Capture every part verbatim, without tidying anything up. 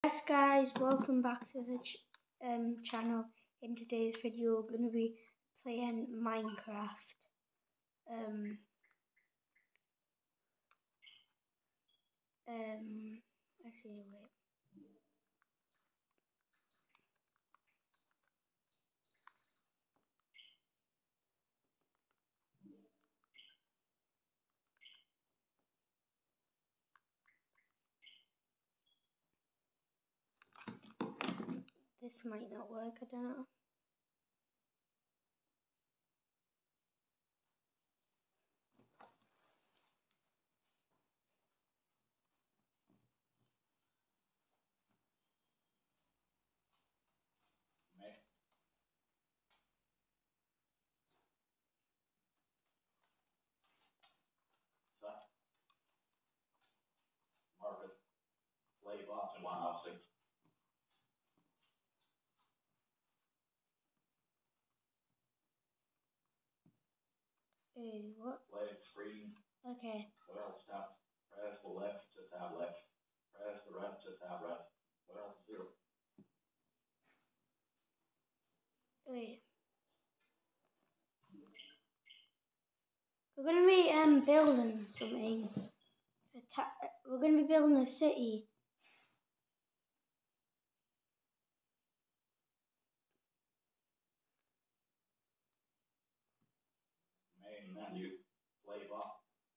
Yes guys, welcome back to the ch um, channel. In today's video we're going to be playing Minecraft. Um, um, actually wait. This might not work, I don't know. Market, play box and one off six. Hey, what? Play screen. Okay. Well, stop. Press the left to tab left. Press the right to tab right. Well, zero. Wait. We're gonna be um building something. We're gonna be building a city. Main menu. Play box.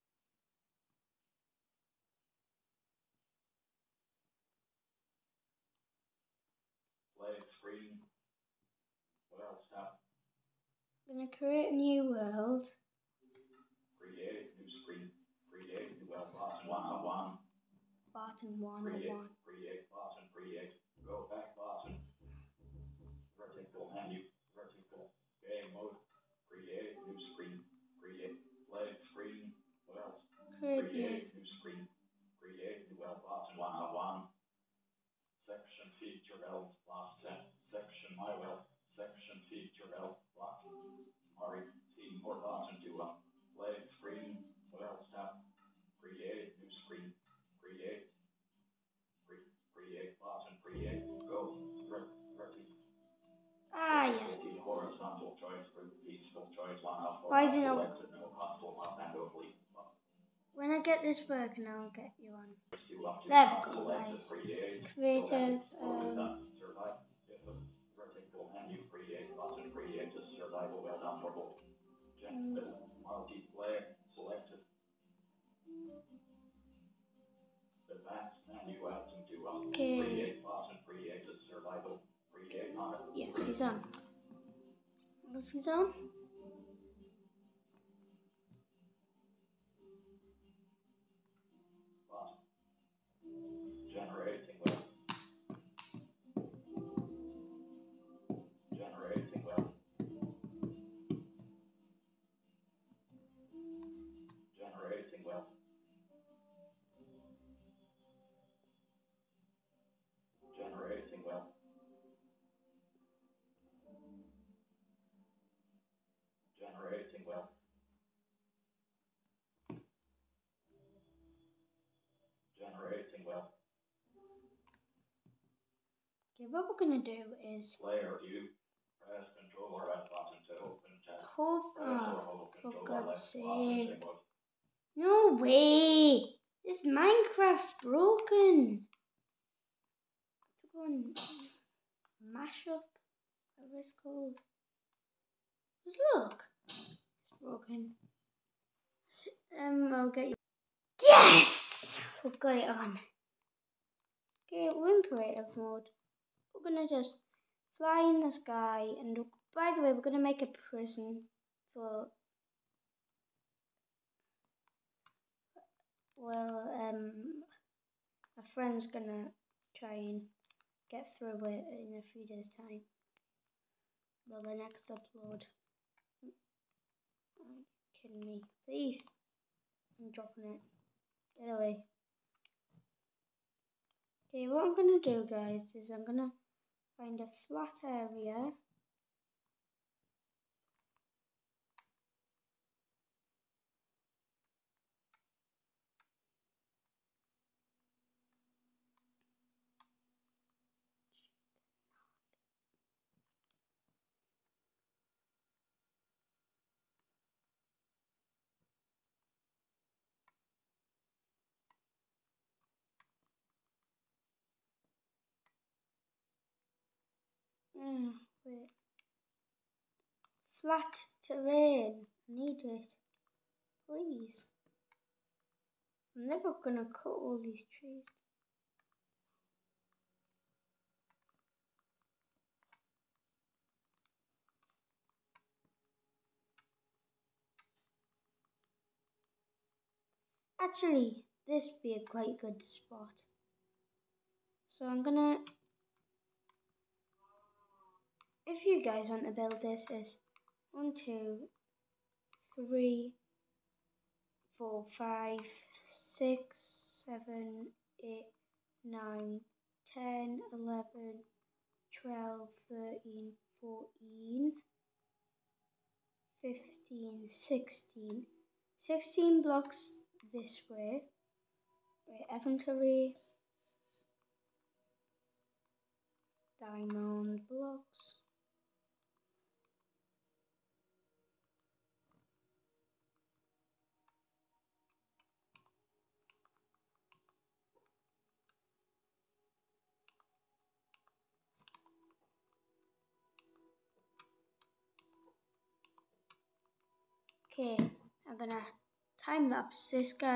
Play screen. Well, stop. We're gonna create a new world. Create new screen. Create new well box and one on one. Button one Create. on one. Create box and create. Go back box and vertical menu. Vertical. Game mode. Create new screen. Create. Play screen. Well. Create, Create new screen. Create new well box and one on one. Section feature well box ten. Section my well. Section feature well box. Mari. See more box and two up. Play screen. Well stop. Create new screen. Create. Cre create box and create. Go. Vertical. Ah yeah. Horizontal choice. Peaceful choice. One out. Why is it not? Selected. No possible up and oblique. When I get this working, I'll get you on. There we go, guys. Creative. Um, Vertical menu. Create button. Create a survival well done for both. Multiplayer selected. Advanced menu item to up. okay. Create button. Create a survival. Create on. Yes, he's on. If he's on. Generating well. Generating well. Generating well. Generating well. Generating well. Generating well. Okay, what we're gonna do is. Player view. Press control or right button to open chat. Hold Press on. or hold For control or God's left button sake. to No way! This Minecraft's broken. I have to go and mash up whatever it's called. Just look. It's broken. Um, I'll get you. Yes! We've got it on. Okay, we're in creative mode. We're gonna just fly in the sky, and by the way, we're gonna make a prison for. Well, um, a friend's gonna try and get through it in a few days' time. Well, the next upload. Are you kidding me? Please. I'm dropping it. Get away. Okay, what I'm gonna do, guys, is I'm gonna find a flat area. Mm, wait. Flat terrain. I need it. Please. I'm never gonna cut all these trees. Actually, this would be a quite good spot. So I'm gonna, if you guys want to build this, is one, two, three, four, five, six, seven, eight, nine, ten, eleven, twelve, thirteen, fourteen, fifteen, sixteen. sixteen blocks this way. Wait, inventory. Diamond blocks. Okay, I'm gonna time lapse this guy.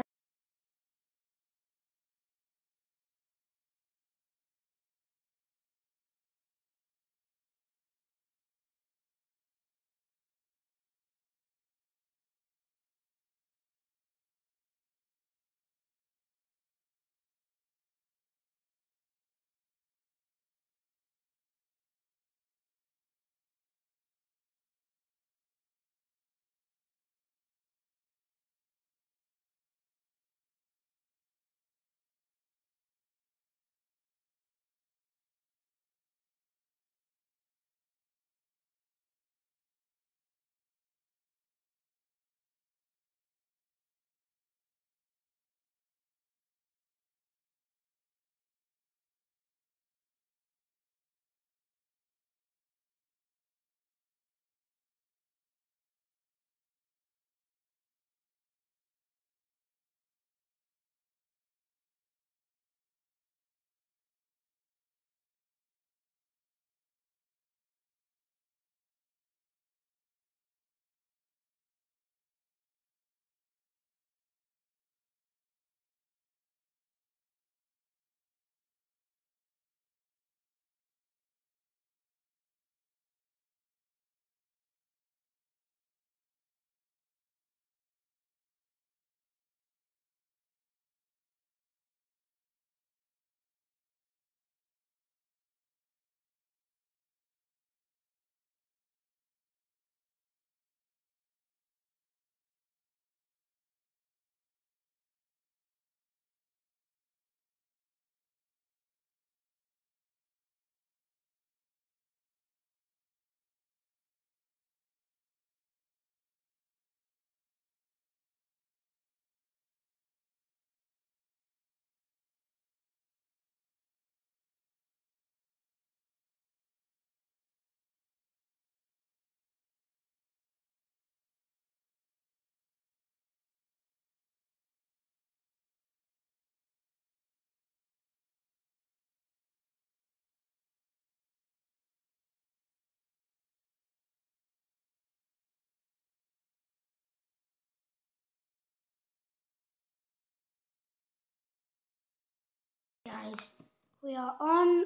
Guys, we are on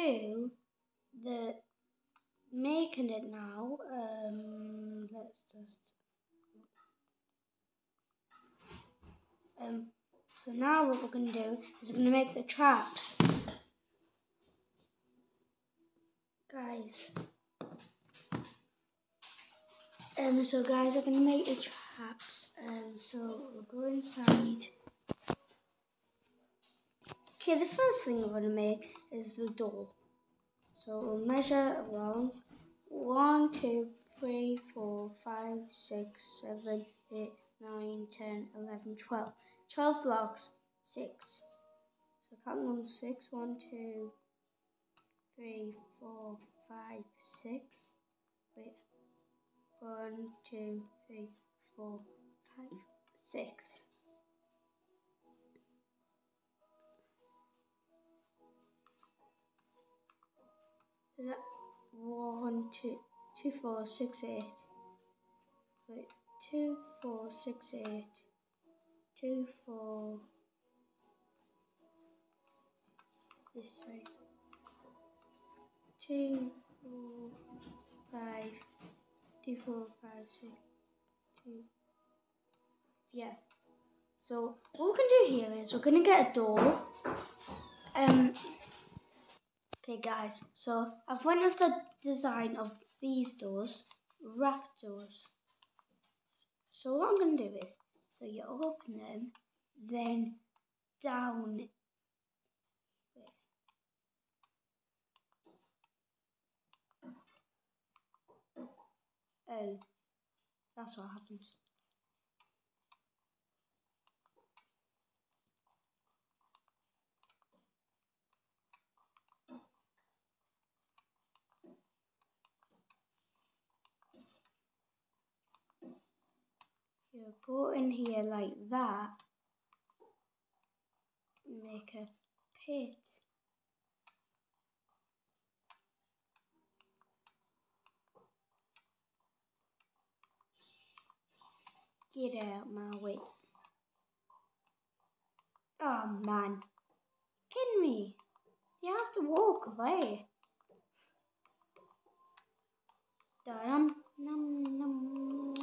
to the making it now. Um, let's just um. So now what we're gonna do is we're gonna make the traps, guys. Um, so guys, we're gonna make the traps. Um, so we'll go inside. Okay, the first thing we're gonna make is the door. So we'll measure along one, two, three, four, five, six, seven, eight, nine, ten, eleven, twelve. Twelve blocks, six. So counting on six, one, two, three, four, five, six. Wait. One, two, three, four, five, six. Is that one, two, two, four, six, eight. Wait, two, four, six, eight. Two, four. This side. Two, four, five. Two, four, five, six. Two. Yeah. So what we're gonna do here is we're gonna get a door. Um. Okay, guys. So I've went with the design of these doors, wrap doors. So what I'm gonna do is, so you open them, then down. Wait. Oh, that's what happens. You go in here like that, make a pit. Get out my way. Oh man, kidding me? You have to walk away. Dum, num, num.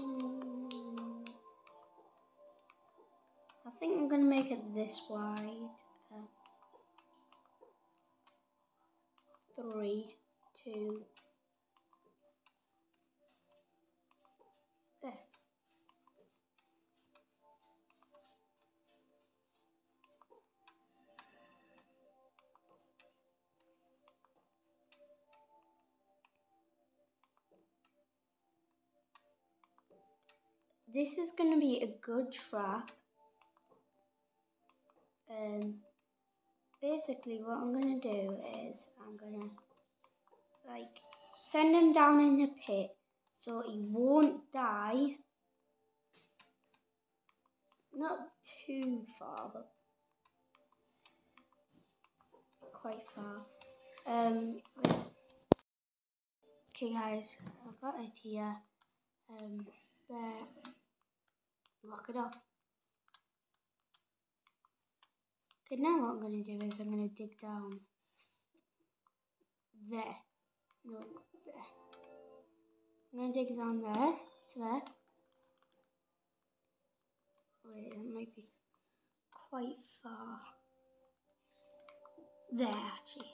I think I'm gonna make it this wide. Uh, three, two. There. This is going to be a good trap. Um, basically what I'm going to do is I'm going to like send him down in a pit so he won't die. Not too far, but quite far. Um, wait. Okay guys, I've got it here. Um, there. Lock it off. Okay, now what I'm going to do is I'm going to dig down there. No, there. I'm going to dig down there to there. Wait, that might be quite far. There, actually.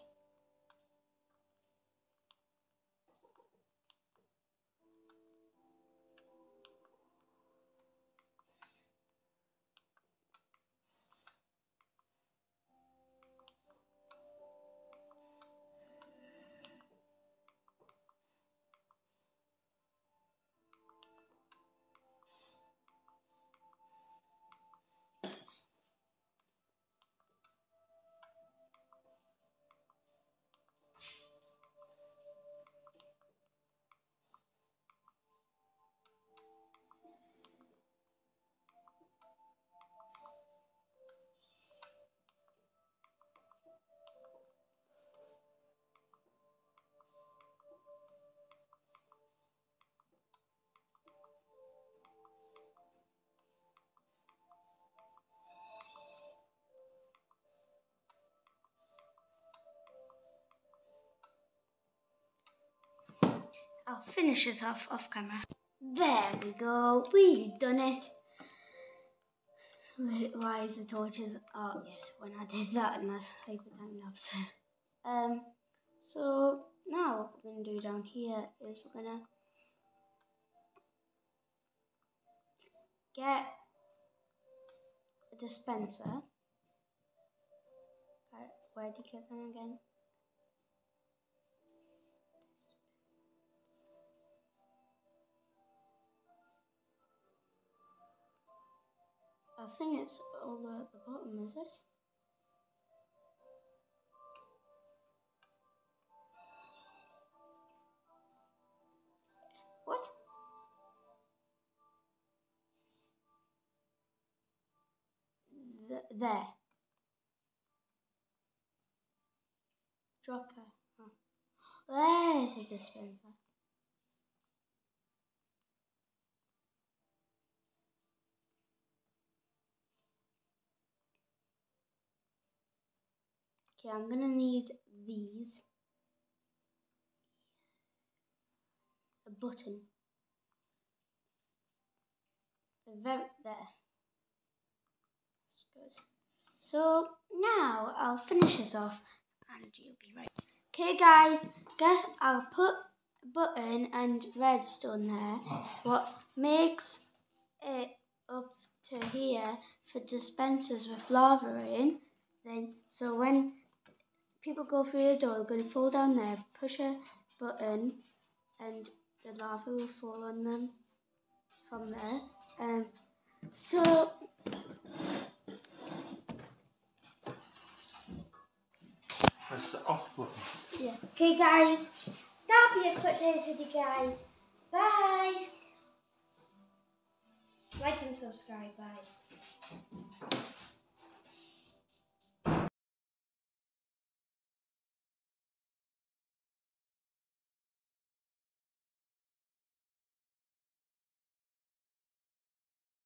I'll finish this off off camera. There we go. We've done it. Wait, why is the torches? Oh yeah, when I did that in the hyper time lapse. um. So now what we're gonna do down here is we're gonna get a dispenser. Uh, where did you get them again? I think it's all the way at the bottom, is it? What? Th there. Drop her. Oh. Where's the dispenser? Okay, I'm gonna need these. A button. A very there. That's good. So now I'll finish this off and you'll be right. Okay guys, guess I'll put a button and redstone there. What makes it up to here for dispensers with lava in. Then so when people go through the door, they're gonna fall down there, push a button and the lava will fall on them from there. Um so Press the off button. yeah. Okay guys, that'll be it for today's video guys. Bye. Like and subscribe, bye.